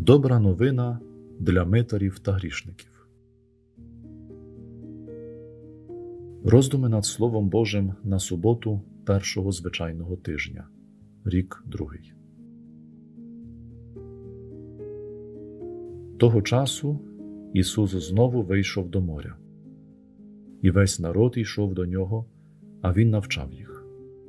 Добра новина для митарів та грішників. Роздуми над Словом Божим на суботу першого звичайного тижня, рік другий. Того часу Ісус знову вийшов до моря. І весь народ йшов до Нього, а Він навчав їх.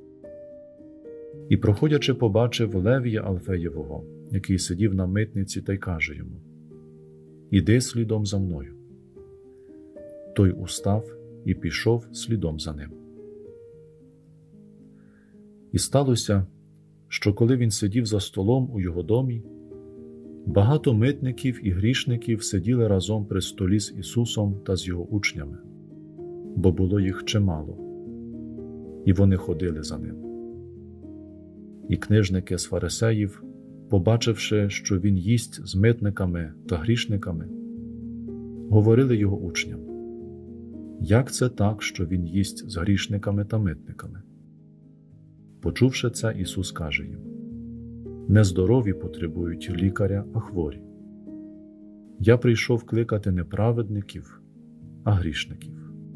І, проходячи, побачив Левія Алфеєвого, який сидів на митниці, та й каже йому: «Іди слідом за мною». Той устав і пішов слідом за ним. І сталося, що коли він сидів за столом у його домі, багато митників і грішників сиділи разом при столі з Ісусом та з його учнями, бо було їх чимало, і вони ходили за ним. І книжники з фарисеїв, побачивши, що він їсть з митниками та грішниками, говорили його учням: «Як це так, що він їсть з грішниками та митниками?» Почувши це, Ісус каже їм: «Не здорові потребують лікаря, а хворі. Я прийшов кликати не праведників, а грішників».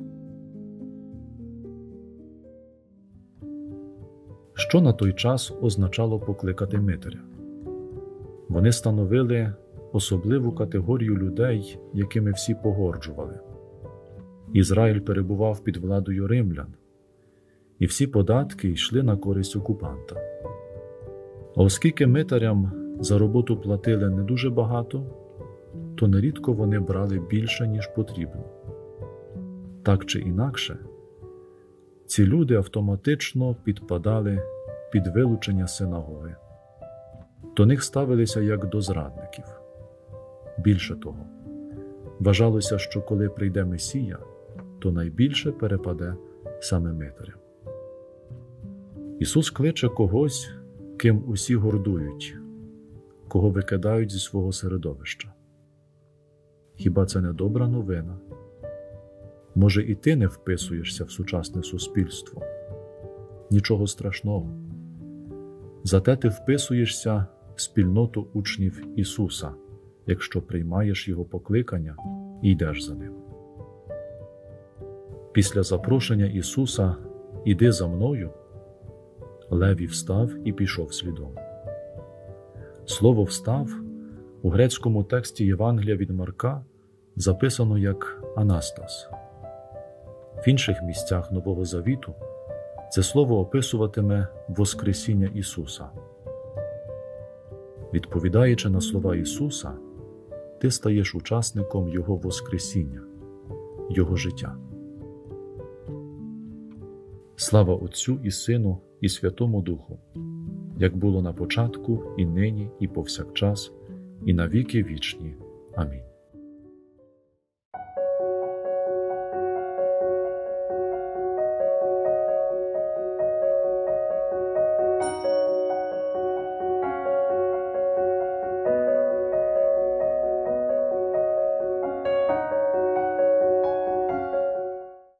Що на той час означало покликати митаря? Вони становили особливу категорію людей, якими всі погорджували. Ізраїль перебував під владою римлян, і всі податки йшли на користь окупанта. А оскільки митарям за роботу платили не дуже багато, то нерідко вони брали більше, ніж потрібно. Так чи інакше, ці люди автоматично підпадали під вилучення синагоги. До них ставилися як до зрадників. Більше того, вважалося, що коли прийде Месія, то найбільше перепаде саме митарям. Ісус кличе когось, ким усі гордують, кого викидають зі свого середовища. Хіба це не добра новина? Може, і ти не вписуєшся в сучасне суспільство? Нічого страшного. Зате ти вписуєшся в спільноту учнів Ісуса, якщо приймаєш Його покликання і йдеш за Ним. Після запрошення Ісуса «Іди за мною» Левій встав і пішов слідом. Слово «встав» у грецькому тексті Євангелія від Марка записано як «анастас». В інших місцях Нового Завіту це слово описуватиме Воскресіння Ісуса. Відповідаючи на слова Ісуса, ти стаєш учасником Його Воскресіння, Його життя. Слава Отцю і Сину і Святому Духу, як було на початку, і нині, і повсякчас, і на віки вічні. Амінь.